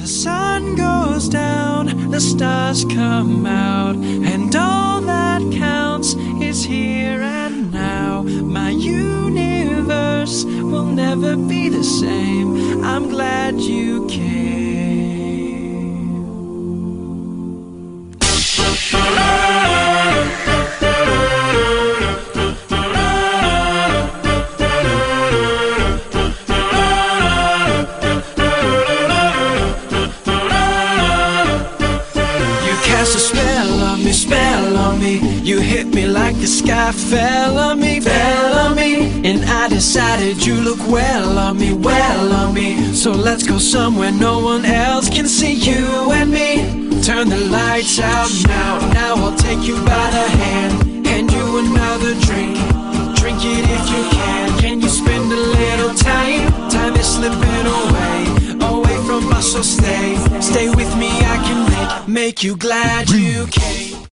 sun goes down, the stars come out, and all that counts is here and now. My universe will never be the same. I'm glad you came. Cast a spell on me. You hit me like the sky fell on me, and I decided you look well on me. So let's go somewhere no one else can see, you and me. Turn the lights out now I'll take you by the hand, hand you another drink. Drink it if you can you spend a little time? Time is slipping away from us, so stay with me. I can make you glad you came.